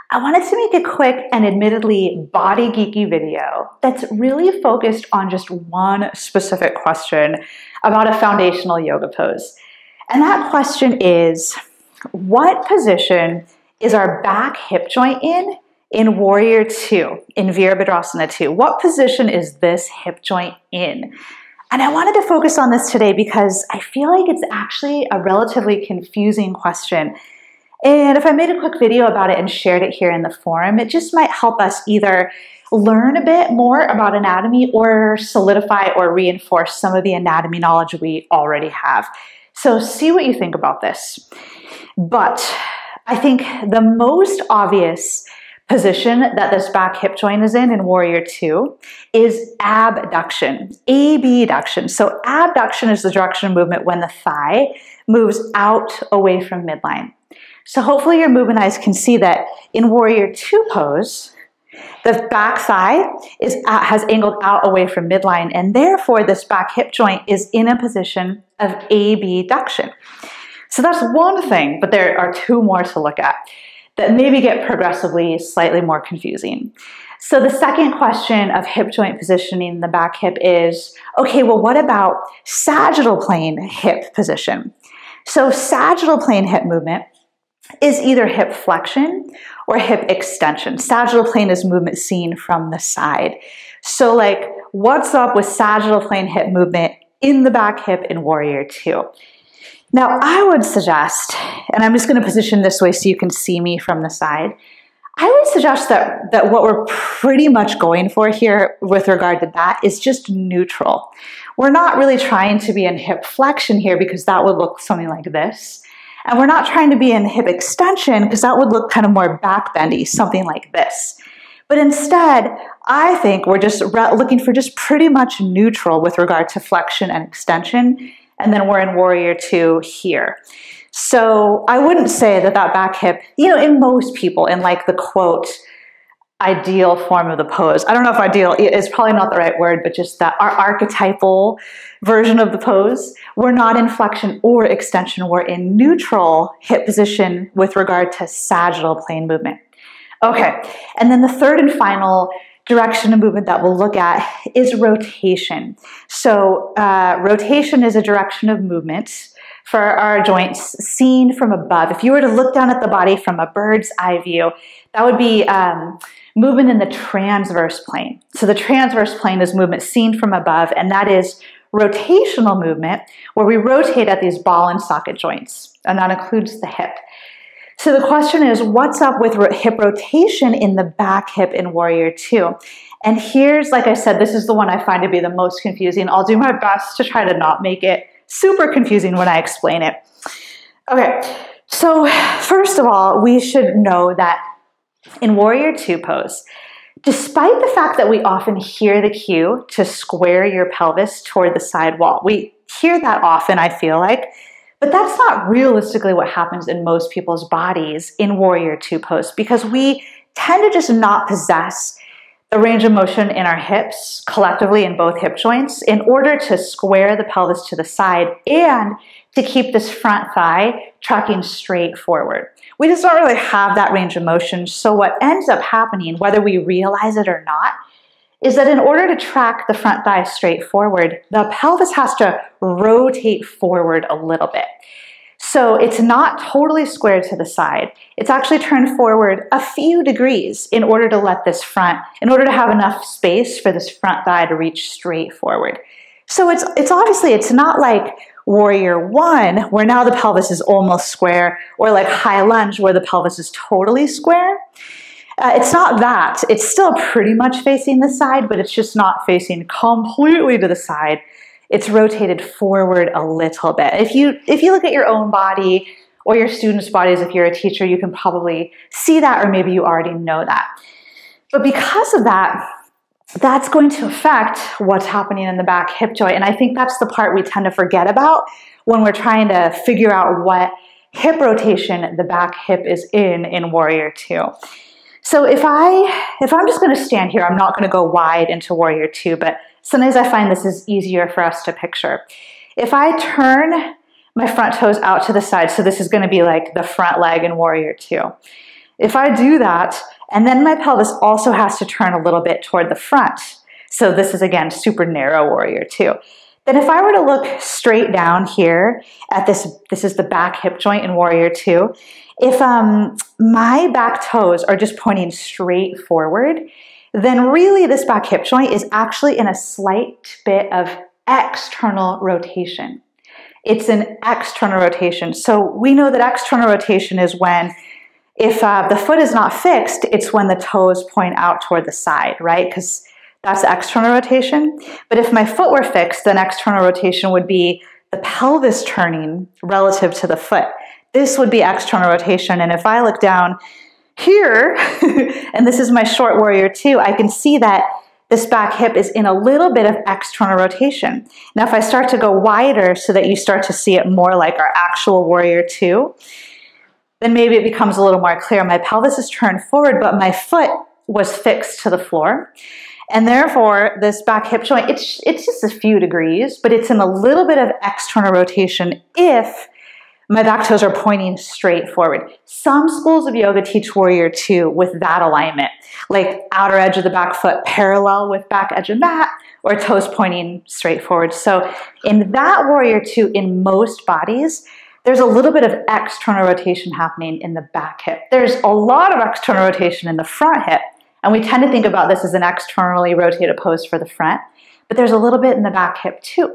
I wanted to make a quick and admittedly body geeky video that's really focused on just one specific question about a foundational yoga pose. And that question is, what position is our back hip joint in Warrior 2, in Virabhadrasana 2? What position is this hip joint in? And I wanted to focus on this today because I feel like it's actually a relatively confusing question. And if I made a quick video about it and shared it here in the forum, it just might help us either learn a bit more about anatomy or solidify or reinforce some of the anatomy knowledge we already have. So see what you think about this. But I think the most obvious position that this back hip joint is in Warrior 2 is abduction, abduction. So abduction is the direction of movement when the thigh moves out away from midline. So hopefully your movement eyes can see that in Warrior 2 pose, the back thigh has angled out away from midline, and therefore this back hip joint is in a position of abduction. So that's one thing, but there are two more to look at that maybe get progressively slightly more confusing. So the second question of hip joint positioning in the back hip is, okay, well, what about sagittal plane hip position? So sagittal plane hip movement is either hip flexion or hip extension. Sagittal plane is movement seen from the side. So like, what's up with sagittal plane hip movement in the back hip in Warrior 2? Now, I would suggest, and I'm just going to position this way so you can see me from the side, I would suggest that what we're pretty much going for here with regard to that is just neutral. We're not really trying to be in hip flexion here because that would look something like this. And we're not trying to be in hip extension because that would look kind of more back bendy, something like this. But instead, I think we're just looking for just pretty much neutral with regard to flexion and extension. And then we're in Warrior 2 here. So I wouldn't say that back hip, in most people, in like the quote, ideal form of the pose. I don't know if ideal is probably not the right word, but just that our archetypal version of the pose, we're not in flexion or extension. We're in neutral hip position with regard to sagittal plane movement. Okay, and then the third and final direction of movement that we'll look at is rotation. So rotation is a direction of movement for our joints seen from above. If you were to look down at the body from a bird's eye view, that would be movement in the transverse plane. So the transverse plane is movement seen from above, and that is rotational movement where we rotate at these ball and socket joints, and that includes the hip. So the question is, what's up with hip rotation in the back hip in Warrior 2? And here's, like I said, this is the one I find to be the most confusing. I'll do my best to try to not make it super confusing when I explain it. Okay, so first of all, we should know that in Warrior 2 pose, despite the fact that we often hear the cue to square your pelvis toward the side wall, we hear that often, I feel like, but that's not realistically what happens in most people's bodies in Warrior 2 pose because we tend to just not possess the range of motion in our hips collectively in both hip joints in order to square the pelvis to the side and to keep this front thigh tracking straight forward. We just don't really have that range of motion. So what ends up happening, whether we realize it or not, is that in order to track the front thigh straight forward, the pelvis has to rotate forward a little bit. So it's not totally squared to the side. It's actually turned forward a few degrees in order to have enough space for this front thigh to reach straight forward. So it's not like Warrior 1, where now the pelvis is almost square, or like high lunge, where the pelvis is totally square. It's not that. It's still pretty much facing the side, but it's just not facing completely to the side. It's rotated forward a little bit. If you look at your own body or your students' bodies, if you're a teacher, you can probably see that, or maybe you already know that. But because of that, that's going to affect what's happening in the back hip joint. And I think that's the part we tend to forget about when we're trying to figure out what hip rotation the back hip is in Warrior 2. So if I'm just going to stand here, I'm not going to go wide into Warrior 2, but sometimes I find this is easier for us to picture. If I turn my front toes out to the side, so this is going to be like the front leg in Warrior 2. if I do that, and then my pelvis also has to turn a little bit toward the front, so this is again super narrow warrior two, then if I were to look straight down here at this is the back hip joint in warrior two, if my back toes are just pointing straight forward, then really this back hip joint is actually in a slight bit of external rotation. It's an external rotation. So we know that external rotation is when, if the foot is not fixed, it's when the toes point out toward the side, right? Because that's external rotation. But if my foot were fixed, then external rotation would be the pelvis turning relative to the foot. This would be external rotation. And if I look down here, and this is my short warrior two, I can see that this back hip is in a little bit of external rotation. Now, if I start to go wider so that you start to see it more like our actual warrior two, then maybe it becomes a little more clear. My pelvis is turned forward, but my foot was fixed to the floor. And therefore, this back hip joint, it's just a few degrees, but it's in a little bit of external rotation if my back toes are pointing straight forward. Some schools of yoga teach warrior two with that alignment, like outer edge of the back foot parallel with back edge of mat, or toes pointing straight forward. So in that warrior two, in most bodies, there's a little bit of external rotation happening in the back hip. There's a lot of external rotation in the front hip, and we tend to think about this as an externally rotated pose for the front, but there's a little bit in the back hip too.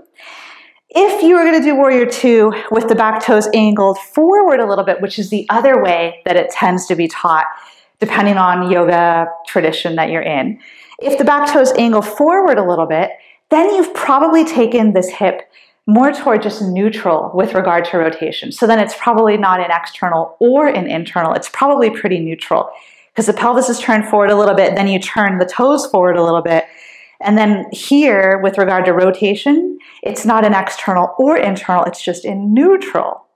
If you were going to do warrior two with the back toes angled forward a little bit, which is the other way that it tends to be taught, depending on yoga tradition that you're in, if the back toes angle forward a little bit, then you've probably taken this hip more toward just neutral with regard to rotation. So then it's probably not an external or an internal. It's probably pretty neutral because the pelvis is turned forward a little bit, then you turn the toes forward a little bit. And then here, with regard to rotation, it's not an external or internal, it's just in neutral.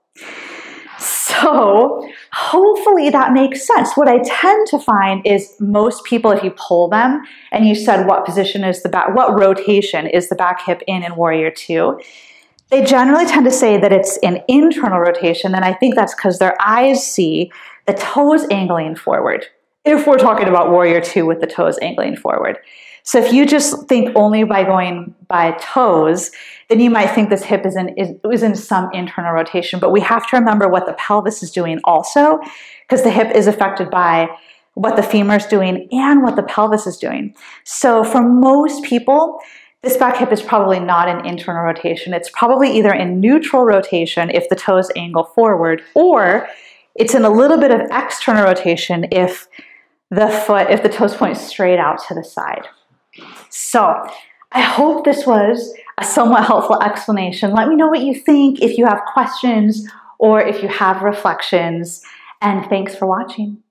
So hopefully that makes sense. What I tend to find is most people, if you poll them and you said what position is the back, what rotation is the back hip in warrior two, they generally tend to say that it's an internal rotation, and I think that's because their eyes see the toes angling forward, if we're talking about warrior two with the toes angling forward. So if you just think only by going by toes, then you might think this hip is in some internal rotation, but we have to remember what the pelvis is doing also, because the hip is affected by what the femur is doing and what the pelvis is doing. So for most people, this back hip is probably not an internal rotation. It's probably either in neutral rotation if the toes angle forward, or it's in a little bit of external rotation if the toes point straight out to the side. So I hope this was a somewhat helpful explanation. Let me know what you think, if you have questions or if you have reflections, and thanks for watching.